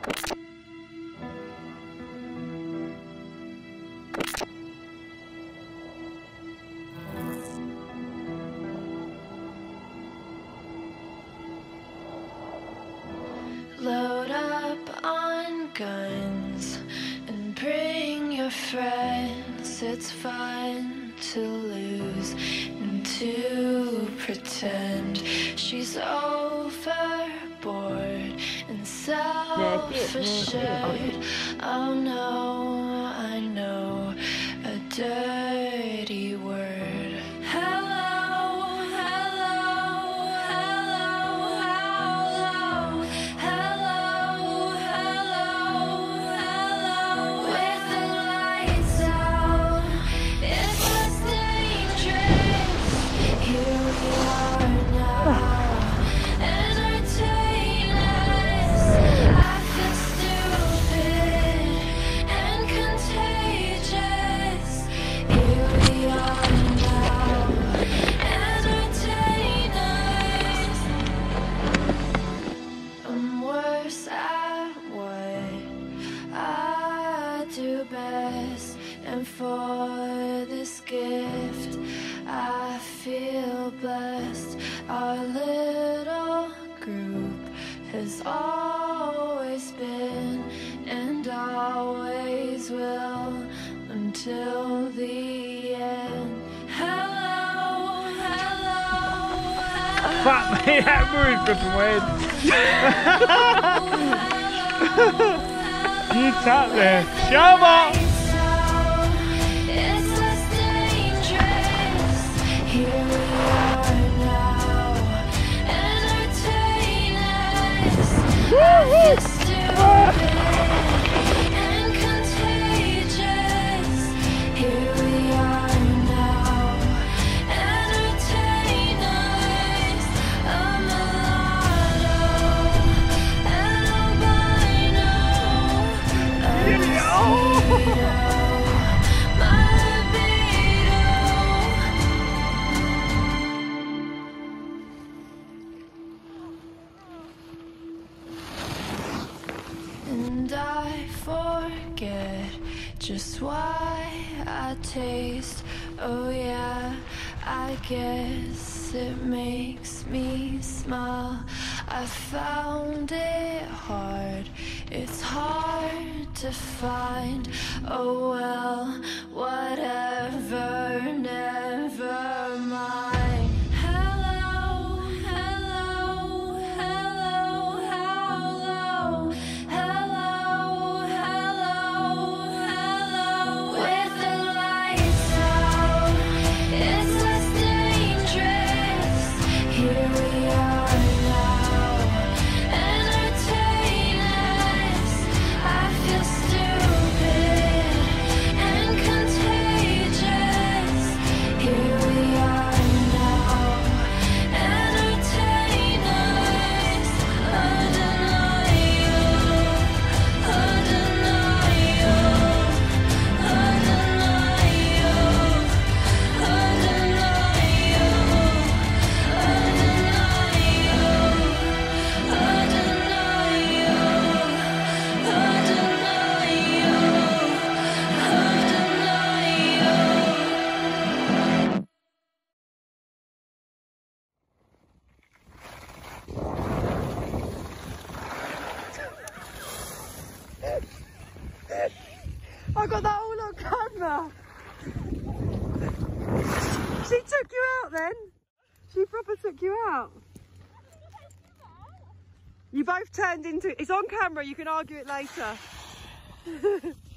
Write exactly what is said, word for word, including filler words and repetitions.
Load up on guns and bring your friends. It's fun to lose and to pretend she's overboard and self-assured. Oh no, I know a dirty word. Hello. And for this gift I feel blessed. Our little group has always been and always will until the end. Hello, hello, hello. Fuck me, that movie's flipping weird. You tap there. Shove up! And contagious, here we are now. Entertainers, a mulatto, an albino, a mosquito, my and I forget just why I taste. Oh yeah, I guess it makes me smile. I found it hard, it's hard to find. Oh well, whatever, never mind. I got that all on camera. She took you out then? She proper took you out. You both turned into, it's on camera, you can argue it later.